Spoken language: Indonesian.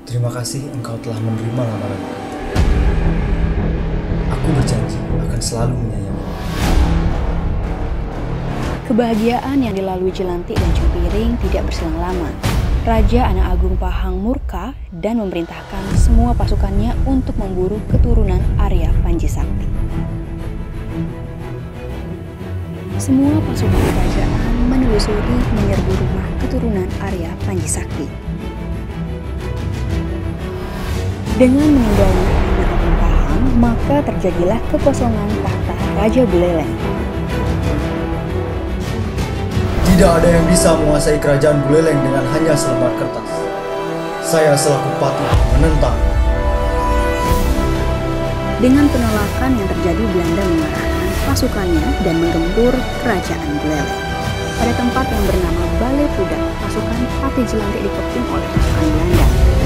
Terima kasih engkau telah menerima lamaranku. Aku berjanji akan selalu menyayangimu. Kebahagiaan yang dilalui Jelantik dan Cempiring tidak berselang lama. Raja Anak Agung Pahang murka dan memerintahkan semua pasukannya untuk memburu keturunan Arya Panji Sakti. Semua pasukan kerajaan menelusuri menyerbu rumah keturunan Arya Panji Sakti. Dengan meninggalnya Anak Agung Pahang, maka terjadilah kekosongan tahta Raja Buleleng. Tidak ada yang bisa menguasai kerajaan Buleleng dengan hanya selembar kertas. Saya selaku patih menentang. Dengan penolakan yang terjadi, Belanda mengarahkan pasukannya dan menggempur kerajaan Buleleng. Pada tempat yang bernama Balai Pudak, pasukan Patih Jelantik dikepung oleh pasukan Belanda.